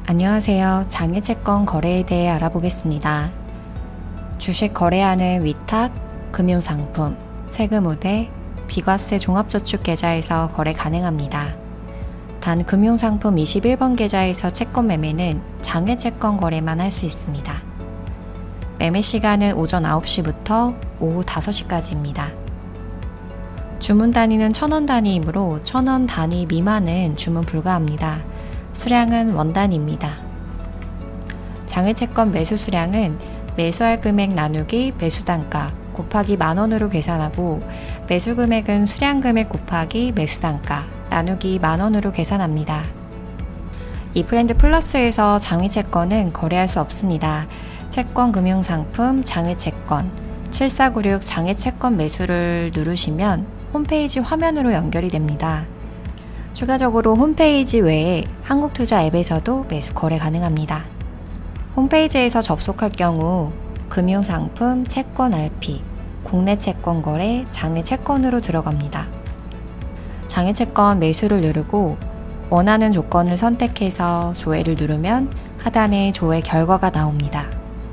안녕하세요. 장외채권 거래에 대해 알아보겠습니다. 주식 거래하는 위탁, 금융상품, 세금우대, 비과세 종합저축계좌에서 거래 가능합니다. 단 금융상품 21번 계좌에서 채권 매매는 장외채권 거래만 할 수 있습니다. 매매 시간은 오전 9시부터 오후 5시까지입니다. 주문 단위는 1000원 단위이므로 1000원 단위 미만은 주문 불가합니다. 수량은 원단위입니다. 장외채권 매수 수량은 매수할 금액 나누기 매수단가 곱하기 만원으로 계산하고 매수 금액은 수량 금액 곱하기 매수단가 나누기 만원으로 계산합니다. 이프렌드 플러스에서 장외채권은 거래할 수 없습니다. 채권 금융상품 장외채권 7496 장외채권 매수를 누르시면 홈페이지 화면으로 연결이 됩니다. 추가적으로 홈페이지 외에 한국투자 앱에서도 매수 거래 가능합니다. 홈페이지에서 접속할 경우 금융상품 채권 RP, 국내 채권 거래, 장외채권으로 들어갑니다. 장외채권 매수를 누르고 원하는 조건을 선택해서 조회를 누르면 하단에 조회 결과가 나옵니다.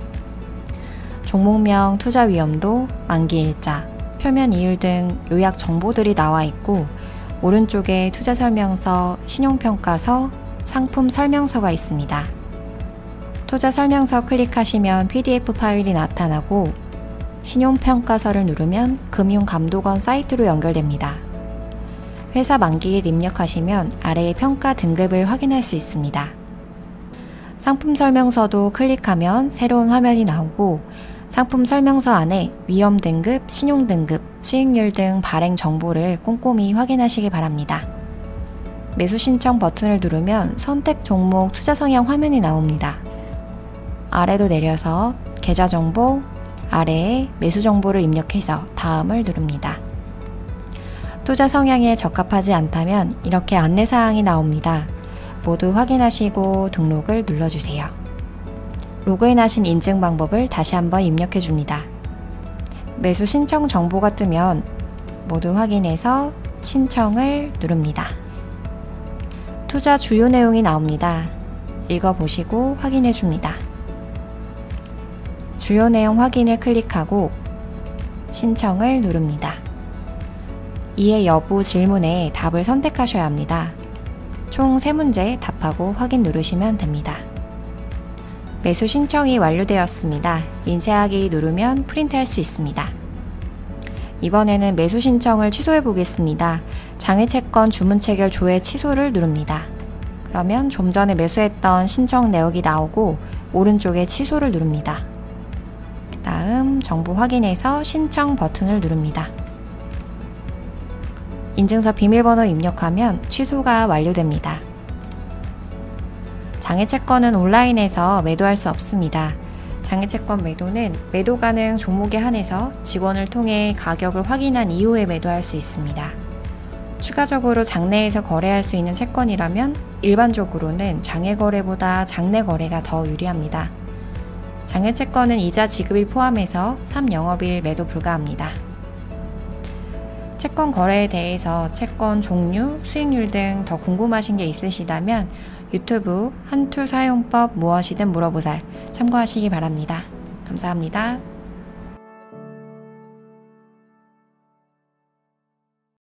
종목명, 투자 위험도, 만기일자, 표면 이율 등 요약 정보들이 나와 있고 오른쪽에 투자 설명서, 신용평가서, 상품 설명서가 있습니다. 투자 설명서 클릭하시면 PDF 파일이 나타나고 신용평가서를 누르면 금융감독원 사이트로 연결됩니다. 회사 만기일 입력하시면 아래의 평가 등급을 확인할 수 있습니다. 상품 설명서도 클릭하면 새로운 화면이 나오고 상품 설명서 안에 위험 등급, 신용 등급, 수익률 등 발행 정보를 꼼꼼히 확인하시기 바랍니다. 매수 신청 버튼을 누르면 선택 종목 투자 성향 화면이 나옵니다. 아래로 내려서 계좌 정보, 아래에 매수 정보를 입력해서 다음을 누릅니다. 투자 성향에 적합하지 않다면 이렇게 안내사항이 나옵니다. 모두 확인하시고 등록을 눌러주세요. 로그인하신 인증 방법을 다시 한번 입력해 줍니다. 매수 신청 정보가 뜨면 모두 확인해서 신청을 누릅니다. 투자 주요 내용이 나옵니다. 읽어보시고 확인해 줍니다. 주요 내용 확인을 클릭하고 신청을 누릅니다. 이해 여부 질문에 답을 선택하셔야 합니다. 총 3문제 답하고 확인 누르시면 됩니다. 매수 신청이 완료되었습니다. 인쇄하기 누르면 프린트할 수 있습니다. 이번에는 매수 신청을 취소해 보겠습니다. 장외채권 주문 체결 조회 취소를 누릅니다. 그러면 좀 전에 매수했던 신청 내역이 나오고 오른쪽에 취소를 누릅니다. 다음 정보 확인해서 신청 버튼을 누릅니다. 인증서 비밀번호 입력하면 취소가 완료됩니다. 장외채권은 온라인에서 매도할 수 없습니다. 장외채권 매도는 매도 가능 종목에 한해서 직원을 통해 가격을 확인한 이후에 매도할 수 있습니다. 추가적으로 장내에서 거래할 수 있는 채권이라면 일반적으로는 장외거래보다 장내거래가 더 유리합니다. 장외채권은 이자 지급일 포함해서 3영업일 매도 불가합니다. 채권 거래에 대해서 채권 종류, 수익률 등 더 궁금하신 게 있으시다면 유튜브 한툴 사용법 무엇이든 물어보살 참고하시기 바랍니다. 감사합니다.